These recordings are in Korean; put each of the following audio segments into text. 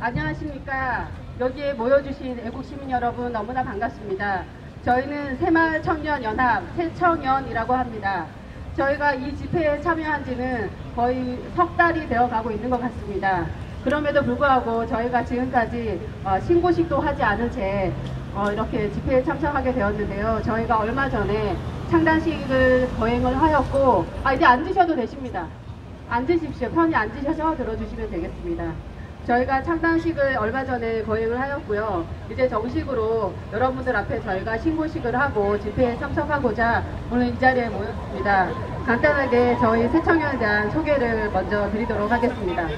안녕하십니까. 여기에 모여주신 애국시민 여러분 너무나 반갑습니다. 저희는 새마을청년연합 새청연이라고 합니다. 저희가 이 집회에 참여한 지는 거의 석 달이 되어가고 있는 것 같습니다. 그럼에도 불구하고 저희가 지금까지 신고식도 하지 않은 채 이렇게 집회에 참석하게 되었는데요. 저희가 얼마 전에 창단식을 거행을 하였고 이제 앉으셔도 되십니다. 앉으십시오. 편히 앉으셔서 들어주시면 되겠습니다. 저희가 창단식을 얼마 전에 거행을 하였고요. 이제 정식으로 여러분들 앞에 저희가 신고식을 하고 집회에 참석하고자 오늘 이 자리에 모였습니다. 간단하게 저희 새청년에 대한 소개를 먼저 드리도록 하겠습니다.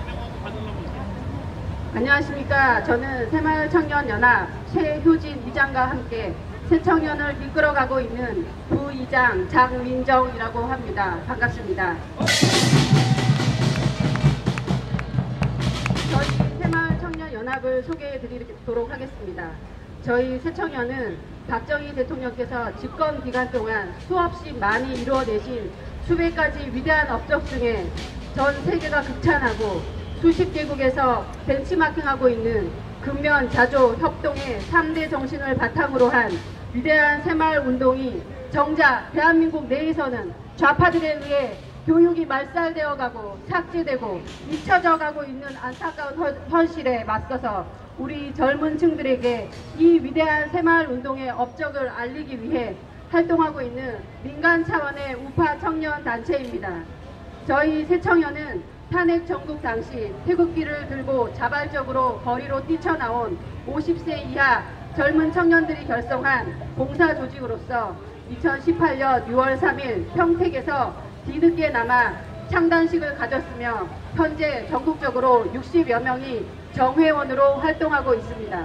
안녕하십니까. 저는 새마을청년연합 최효진 이장과 함께 새청년을 이끌어가고 있는 부이장 장민정이라고 합니다. 반갑습니다. 저희 새마을청년연합을 소개해 드리도록 하겠습니다. 저희 새청년은 박정희 대통령께서 집권 기간 동안 수없이 많이 이루어내신 수백 가지 위대한 업적 중에 전 세계가 극찬하고 수십 개국에서 벤치마킹하고 있는 근면, 자조, 협동의 3대 정신을 바탕으로 한 위대한 새마을 운동이 정작 대한민국 내에서는 좌파들에 의해 교육이 말살되어 가고 삭제되고 잊혀져 가고 있는 안타까운 현실에 맞서서 우리 젊은 층들에게 이 위대한 새마을 운동의 업적을 알리기 위해 활동하고 있는 민간 차원의 우파 청년 단체입니다. 저희 새청년은 탄핵 정국 당시 태극기를 들고 자발적으로 거리로 뛰쳐나온 50세 이하 젊은 청년들이 결성한 봉사조직으로서 2018년 6월 3일 평택에서 뒤늦게나마 창단식을 가졌으며 현재 전국적으로 60여 명이 정회원으로 활동하고 있습니다.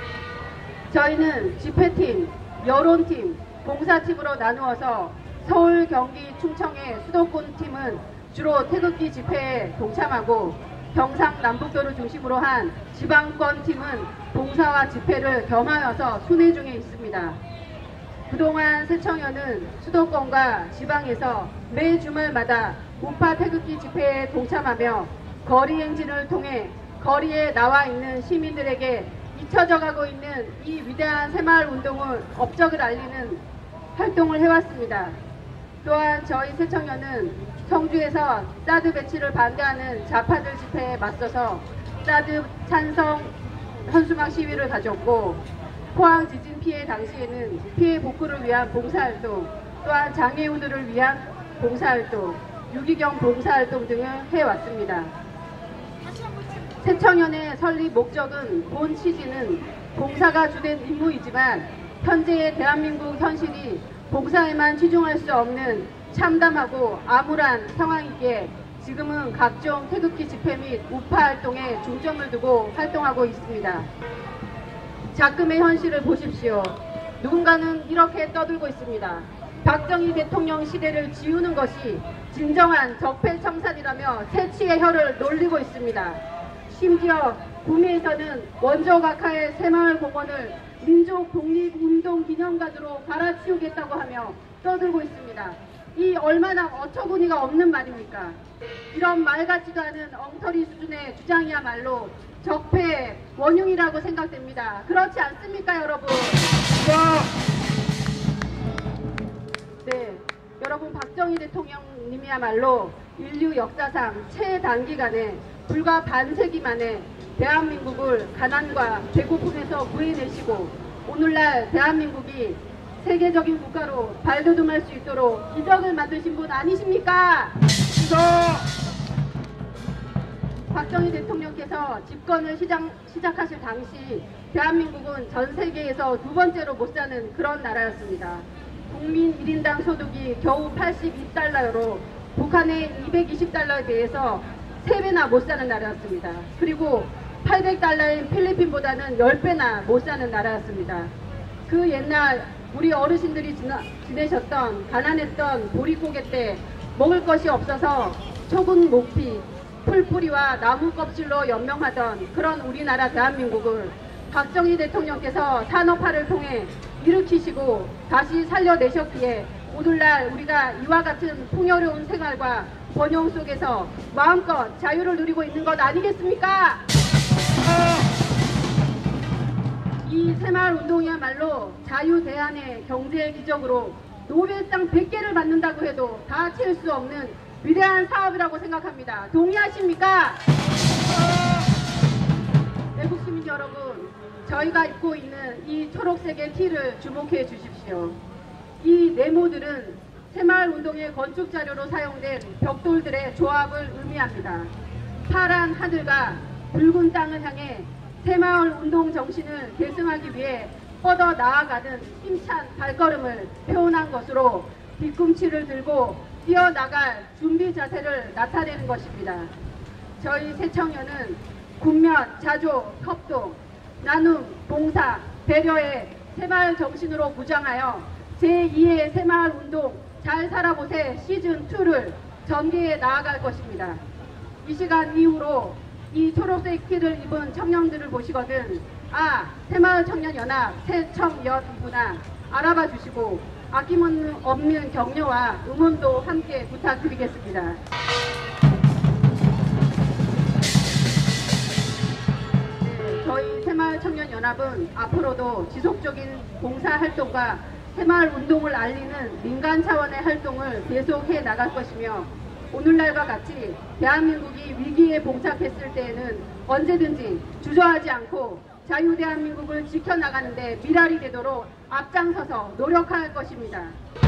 저희는 집회팀, 여론팀, 봉사팀으로 나누어서 서울, 경기, 충청의 수도권 팀은 주로 태극기 집회에 동참하고 경상남북도를 중심으로 한 지방권 팀은 봉사와 집회를 겸하여서 순회 중에 있습니다. 그동안 새청년은 수도권과 지방에서 매 주말마다 우파 태극기 집회에 동참하며 거리 행진을 통해 거리에 나와 있는 시민들에게 잊혀져 가고 있는 이 위대한 새마을 운동을 업적을 알리는 활동을 해왔습니다. 또한 저희 새청년은 성주에서 사드 배치를 반대하는 좌파들 집회에 맞서서 사드 찬성 현수막 시위를 가졌고, 포항 지진 피해 당시에는 피해 복구를 위한 봉사활동, 또한 장애우들을 위한 봉사활동, 유기경 봉사활동 등을 해왔습니다. 새청년의 설립 목적은 본 취지는 봉사가 주된 임무이지만 현재의 대한민국 현실이 봉사에만 치중할 수 없는 참담하고 암울한 상황이기에 지금은 각종 태극기 집회 및 우파 활동에 중점을 두고 활동하고 있습니다. 작금의 현실을 보십시오. 누군가는 이렇게 떠들고 있습니다. 박정희 대통령 시대를 지우는 것이 진정한 적폐청산이라며 새치의 혀를 놀리고 있습니다. 심지어 구미에서는 원조 각하의 새마을공원을 민족 독립운동 기념관으로 갈아치우겠다고 하며 떠들고 있습니다. 이 얼마나 어처구니가 없는 말입니까? 이런 말 같지도 않은 엉터리 수준의 주장이야말로 적폐의 원흉이라고 생각됩니다. 그렇지 않습니까, 여러분? 네, 여러분, 박정희 대통령님이야말로 인류 역사상 최단기간에 불과 반세기 만에 대한민국을 가난과 배고픔에서 구해내시고 오늘날 대한민국이 세계적인 국가로 발돋움할 수 있도록 기적을 만드신 분 아니십니까? 박정희 대통령께서 집권을 시작하실 당시 대한민국은 전 세계에서 두 번째로 못 사는 그런 나라였습니다. 국민 1인당 소득이 겨우 82달러로 북한의 220달러에 대해서 3배나 못 사는 나라였습니다. 그리고 800달러인 필리핀보다는 10배나 못 사는 나라였습니다. 그 옛날 우리 어르신들이 지내셨던 가난했던 보릿고개 때 먹을 것이 없어서 초근 목피, 풀뿌리와 나무 껍질로 연명하던 그런 우리나라 대한민국을 박정희 대통령께서 산업화를 통해 일으키시고 다시 살려내셨기에 오늘날 우리가 이와 같은 풍요로운 생활과 번영 속에서 마음껏 자유를 누리고 있는 것 아니겠습니까? 이 새마을운동이야말로 자유대한의 경제의 기적으로 노벨상 100개를 받는다고 해도 다 채울 수 없는 위대한 사업이라고 생각합니다. 동의하십니까? 외국 시민 여러분, 저희가 입고 있는 이 초록색의 티를 주목해 주십시오. 이 네모들은 새마을운동의 건축 자료로 사용된 벽돌들의 조합을 의미합니다. 파란 하늘과 붉은 땅을 향해 새마을운동 정신을 계승하기 위해 뻗어 나아가는 힘찬 발걸음을 표현한 것으로 뒤꿈치를 들고 뛰어나갈 준비 자세를 나타내는 것입니다. 저희 새청년은 군면, 자조, 협동, 나눔, 봉사, 배려의 새마을 정신으로 무장하여 제2의 새마을운동 잘 살아보세 시즌2를 전개해 나아갈 것입니다. 이 시간 이후로 이 초록색 티를 입은 청년들을 보시거든 새마을청년연합 새청연이구나 알아봐 주시고 아낌없는 격려와 응원도 함께 부탁드리겠습니다. 저희 새마을청년연합은 앞으로도 지속적인 봉사활동과 새마을운동을 알리는 민간 차원의 활동을 계속해 나갈 것이며 오늘날과 같이 대한민국이 위기에 봉착했을 때에는 언제든지 주저하지 않고 자유대한민국을 지켜나가는 데 미랄이 되도록 앞장서서 노력할 것입니다.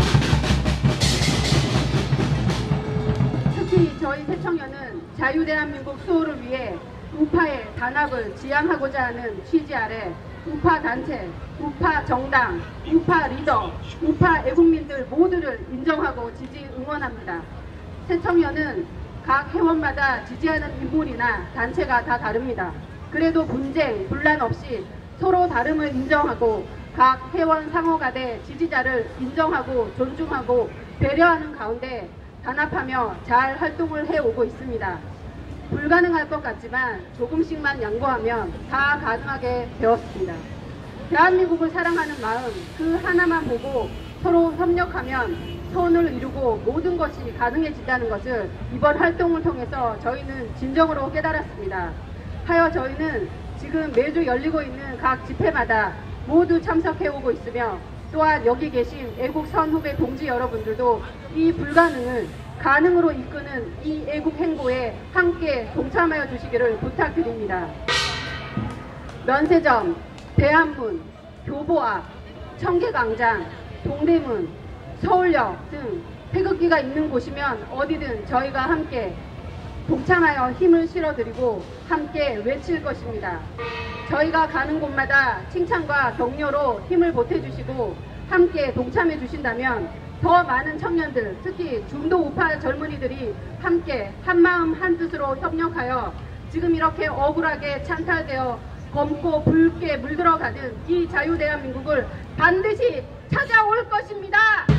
특히 저희 새청년은 자유대한민국 수호를 위해 우파의 단합을 지향하고자 하는 취지 아래 우파 단체, 우파 정당, 우파 리더, 우파 애국민들 모두를 인정하고 지지 응원합니다. 새청년은 각 회원마다 지지하는 인물이나 단체가 다 다릅니다. 그래도 분쟁, 분란 없이 서로 다름을 인정하고 각 회원 상호간의 지지자를 인정하고 존중하고 배려하는 가운데 단합하며 잘 활동을 해오고 있습니다. 불가능할 것 같지만 조금씩만 양보하면 다 가능하게 되었습니다. 대한민국을 사랑하는 마음 그 하나만 보고 서로 협력하면 소원을 이루고 모든 것이 가능해진다는 것을 이번 활동을 통해서 저희는 진정으로 깨달았습니다. 하여 저희는 지금 매주 열리고 있는 각 집회마다 모두 참석해오고 있으며 또한 여기 계신 애국 선후배 동지 여러분들도 이 불가능을 가능으로 이끄는 이 애국 행보에 함께 동참하여 주시기를 부탁드립니다. 면세점, 대한문, 교보앞, 청계광장, 동대문, 서울역 등 태극기가 있는 곳이면 어디든 저희가 함께 동참하여 힘을 실어드리고 함께 외칠 것입니다. 저희가 가는 곳마다 칭찬과 격려로 힘을 보태주시고 함께 동참해 주신다면 더 많은 청년들, 특히 중도 우파 젊은이들이 함께 한마음 한뜻으로 협력하여 지금 이렇게 억울하게 찬탈되어 검고 붉게 물들어가는 이 자유대한민국을 반드시 찾아올 것입니다.